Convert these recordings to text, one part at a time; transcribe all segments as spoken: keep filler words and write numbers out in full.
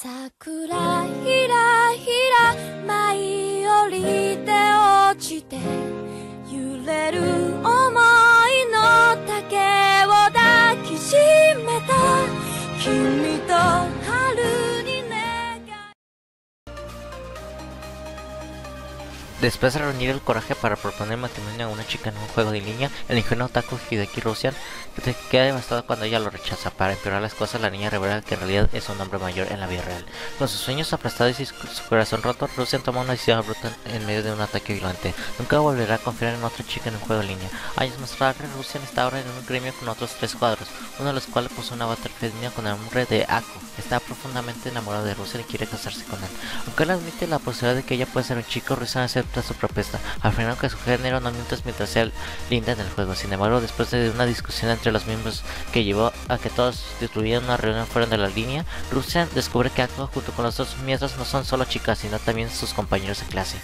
桜ひらひら舞い降りて落ちて揺れる想いの竹を抱きしめた君と春に願い。 Después de reunir el coraje para proponer matrimonio a una chica en un juego de línea, el ingenuo otaku Hideki Rusian se queda devastado cuando ella lo rechaza. Para empeorar las cosas, la niña revela que en realidad es un hombre mayor en la vida real. Con sus sueños aplastados y su corazón roto, Rusian toma una decisión abrupta en medio de un ataque violento. Nunca volverá a confiar en otra chica en un juego de línea. Años más tarde, Rusian está ahora en un gremio con otros tres cuadros, uno de los cuales posee un avatar femenino con el nombre de Ako. Está profundamente enamorado de Rusian y quiere casarse con él. Aunque él admite la posibilidad de que ella pueda ser un chico, Rusian acepta su propuesta, afirmando que su género no miente mientras sea linda en el juego. Sin embargo, después de una discusión entre los miembros que llevó a que todos tuvieran una reunión fuera de la línea, Rusian descubre que Ako junto con los otros miembros no son solo chicas, sino también sus compañeros de clase.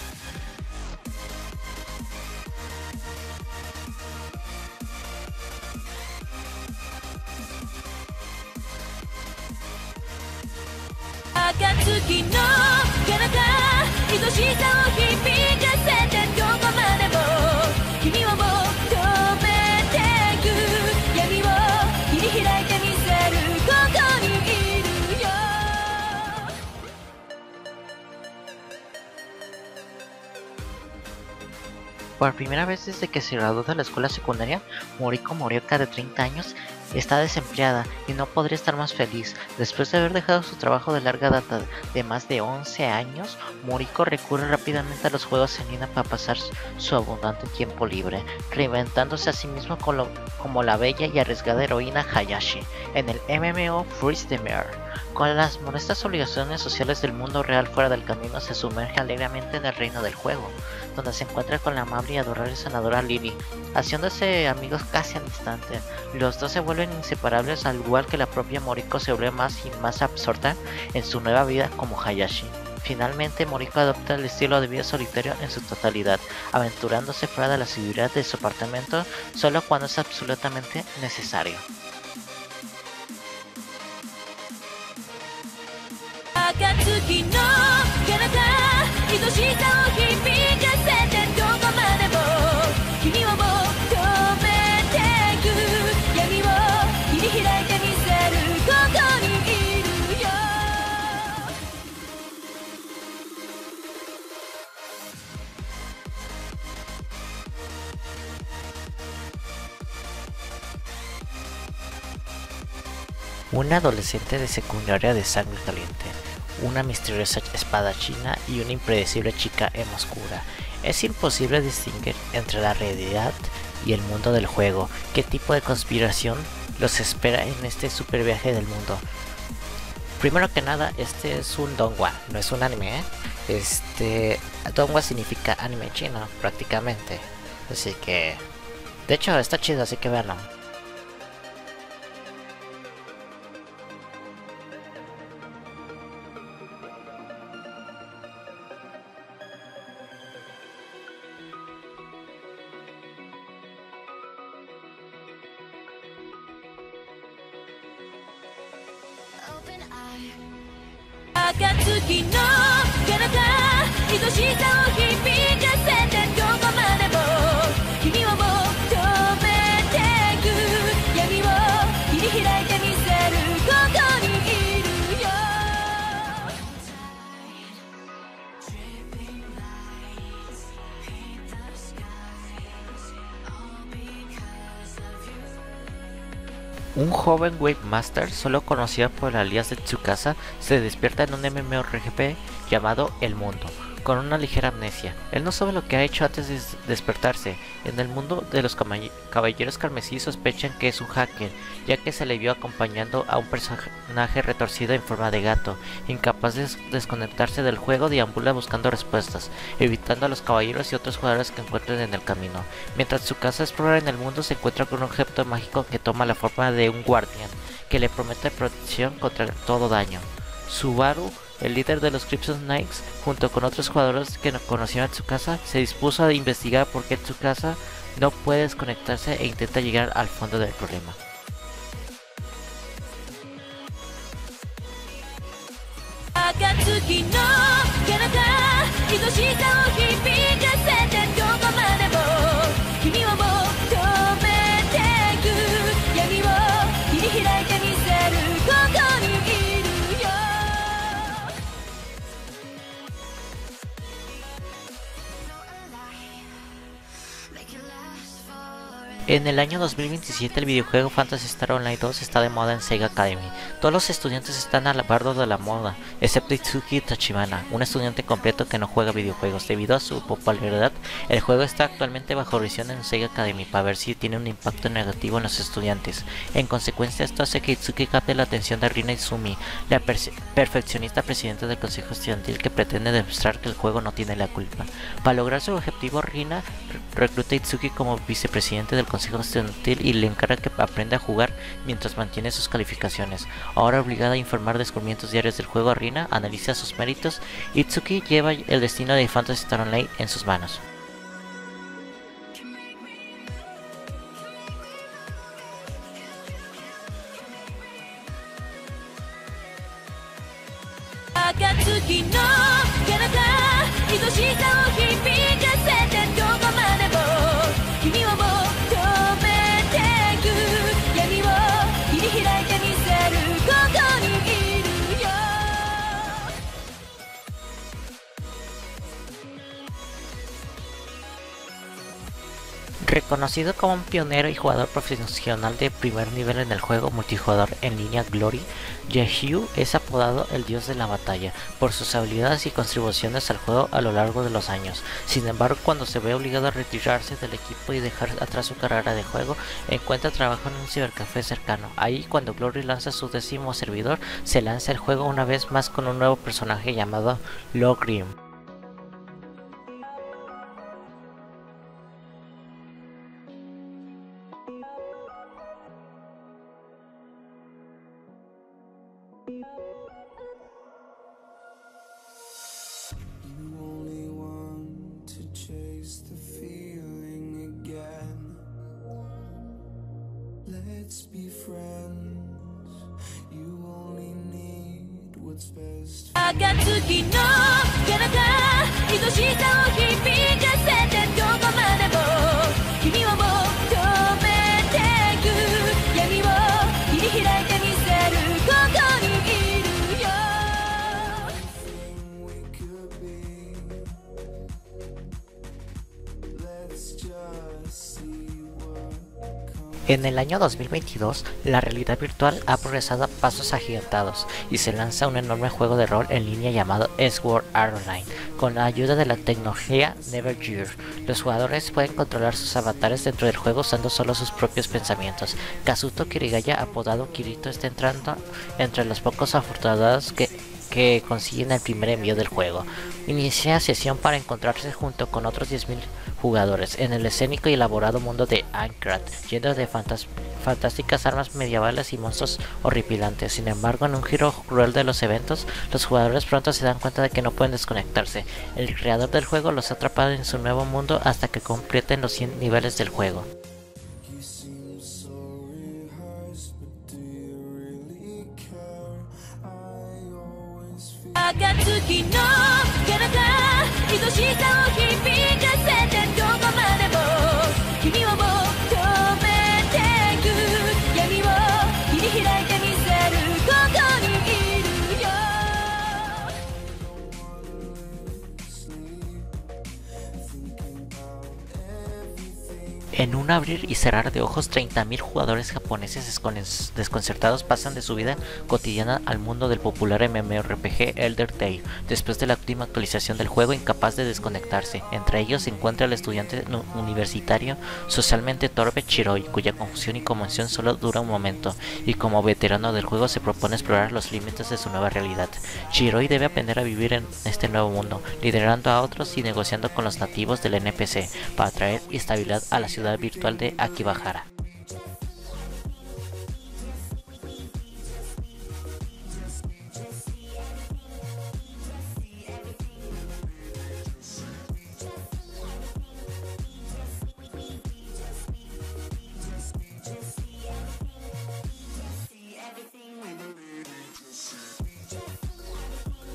Por primera vez desde que se graduó de la escuela secundaria, Moriko Morioka, de treinta años, está desempleada y no podría estar más feliz. Después de haber dejado su trabajo de larga data de más de once años, Moriko recurre rápidamente a los juegos en línea para pasar su abundante tiempo libre, reinventándose a sí misma como, como la bella y arriesgada heroína Hayashi en el M M O Freeze the Mare. Con las molestas obligaciones sociales del mundo real fuera del camino, se sumerge alegremente en el reino del juego, donde se encuentra con la amable y adorable senadora Lily, haciéndose amigos casi al instante. Los dos se vuelven inseparables, al igual que la propia Moriko se vuelve más y más absorta en su nueva vida como Hayashi. Finalmente, Moriko adopta el estilo de vida solitario en su totalidad, aventurándose fuera de la seguridad de su apartamento solo cuando es absolutamente necesario. 暁の彼方愛しさを響かせてどこまでも君を求めてく闇を切り開いてみせるここにいるよ Una adolescente de secundaria de sangre caliente, una misteriosa espadachina y una impredecible chica emo oscura. Es imposible distinguir entre la realidad y el mundo del juego. ¿Qué tipo de conspiración los espera en este super viaje del mundo? Primero que nada, este es un donghua, no es un anime, ¿eh? Este... donghua significa anime chino, prácticamente. Así que... de hecho, está chido, así que véanlo. Un joven Wavemaster, solo conocido por el alias de Tsukasa, se despierta en un MMORPG llamado El Mundo, con una ligera amnesia. Él no sabe lo que ha hecho antes de despertarse. En el mundo de los caballeros carmesí sospechan que es un hacker, ya que se le vio acompañando a un personaje retorcido en forma de gato. Incapaz de desconectarse del juego, deambula buscando respuestas, evitando a los caballeros y otros jugadores que encuentren en el camino. Mientras Tsukasa explora en el mundo, se encuentra con un objeto mágico que toma la forma de un guardián, que le promete protección contra todo daño. Subaru, el líder de los Crimson Knights, junto con otros jugadores que no conocían a Tsukasa, se dispuso a investigar por qué Tsukasa no puede desconectarse e intenta llegar al fondo del problema. 暁の彼方愛しさを響かせてどこまでも君を求めてく闇を切り開いてみせるここにいるよ。 En el año dos mil veintisiete el videojuego Phantasy Star Online dos está de moda en Sega Academy. Todos los estudiantes están al bardo de la moda, excepto Itsuki Tachibana, un estudiante completo que no juega videojuegos. Debido a su popularidad, el juego está actualmente bajo revisión en Sega Academy para ver si tiene un impacto negativo en los estudiantes. En consecuencia, esto hace que Itsuki capte la atención de Rina Izumi, la perfeccionista presidenta del consejo estudiantil que pretende demostrar que el juego no tiene la culpa. Para lograr su objetivo, Rina recluta a Itsuki como vicepresidente del consejo estudiantil y le encarga que aprenda a jugar mientras mantiene sus calificaciones. Ahora obligada a informar descubrimientos diarios del juego a Rina, analiza sus méritos. Itsuki lleva el destino de Phantasy Star Online en sus manos. 暁の彼方愛しさを響かせてどこまでも君を求めてく闇を切り開いてみせるここにいるよ。 Reconocido como un pionero y jugador profesional de primer nivel en el juego multijugador en línea Glory, Yehyu es apodado el dios de la batalla por sus habilidades y contribuciones al juego a lo largo de los años. Sin embargo, cuando se ve obligado a retirarse del equipo y dejar atrás su carrera de juego, encuentra trabajo en un cibercafé cercano. Ahí, cuando Glory lanza su décimo servidor, se lanza el juego una vez más con un nuevo personaje llamado Logrim. Let's be friends. You only need what's best. 暁の彼方愛しさを響かせてどこまでも君を求めてく闇を切り開いてみせるここにいるよ。 Let's just see what En el año dos mil veintidós, la realidad virtual ha progresado a pasos agigantados y se lanza un enorme juego de rol en línea llamado Sword Art Online, con la ayuda de la tecnología Nevergear. Los jugadores pueden controlar sus avatares dentro del juego usando solo sus propios pensamientos. Kazuto Kirigaya, apodado Kirito, está entrando entre los pocos afortunados que que consiguen el primer envío del juego. Inicia sesión para encontrarse junto con otros diez mil jugadores en el escénico y elaborado mundo de Aincrad, lleno de fantas fantásticas armas medievales y monstruos horripilantes. Sin embargo, en un giro cruel de los eventos, los jugadores pronto se dan cuenta de que no pueden desconectarse. El creador del juego los ha atrapado en su nuevo mundo hasta que completen los cien niveles del juego. 暁の彼方愛しさを響かせてどこまでも君を求めてく闇を切り開いてみせるここにいるよ。 En un abrir y cerrar de ojos, treinta mil jugadores japoneses desconcertados pasan de su vida cotidiana al mundo del popular MMORPG Elder Tale, después de la última actualización del juego, incapaz de desconectarse. Entre ellos se encuentra el estudiante universitario socialmente torpe Chiroi, cuya confusión y conmoción solo dura un momento, y como veterano del juego se propone explorar los límites de su nueva realidad. Chiroi debe aprender a vivir en este nuevo mundo, liderando a otros y negociando con los nativos del N P C, para traer estabilidad a la ciudad virtual de Akibahara.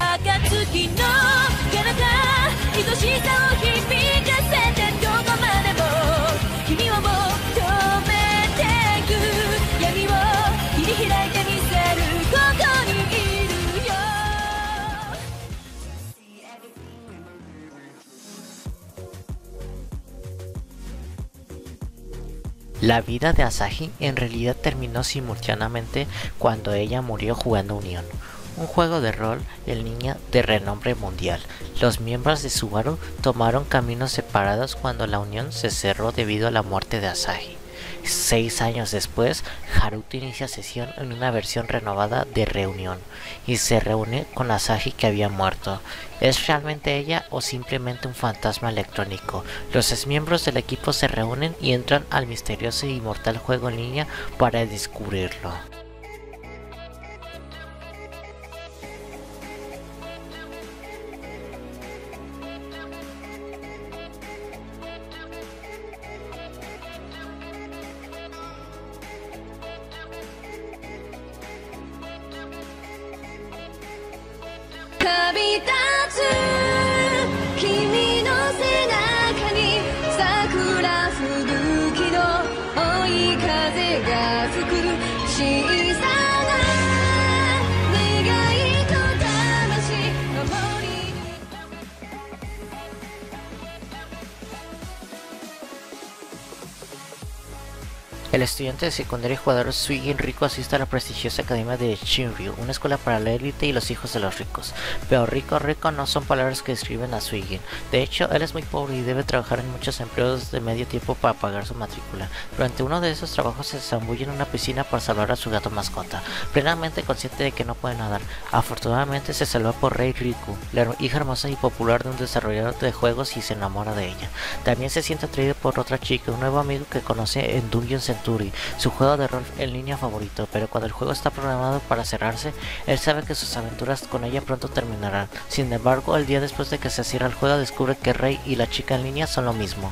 暁の彼方愛しさを響かせてどこまでも君を求めてく闇を切り開いてみせるここにいるよ La vida de Asahi en realidad terminó simultáneamente cuando ella murió jugando Union, un juego de rol en línea de renombre mundial. Los miembros de Subaru tomaron caminos separados cuando la unión se cerró debido a la muerte de Asahi. Seis años después, Haruto inicia sesión en una versión renovada de Reunión y se reúne con Asahi que había muerto. ¿Es realmente ella o simplemente un fantasma electrónico? Los exmiembros del equipo se reúnen y entran al misterioso e inmortal juego en línea para descubrirlo. El estudiante de secundaria y jugador Suigin Rico asiste a la prestigiosa academia de Shinryu, una escuela para la élite y los hijos de los ricos. Pero rico rico no son palabras que describen a Suigin. De hecho, él es muy pobre y debe trabajar en muchos empleos de medio tiempo para pagar su matrícula. Durante uno de esos trabajos se zambulle en una piscina para salvar a su gato mascota, plenamente consciente de que no puede nadar. Afortunadamente se salva por Rei Riku, la hija hermosa y popular de un desarrollador de juegos, y se enamora de ella. También se siente atraído por otra chica, un nuevo amigo que conoce en Dungeon Century, su juego de rol en línea favorito, pero cuando el juego está programado para cerrarse, él sabe que sus aventuras con ella pronto terminarán. Sin embargo, el día después de que se cierra el juego, descubre que Rei y la chica en línea son lo mismo.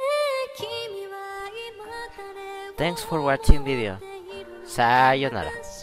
Thanks for watching video. Sayonara.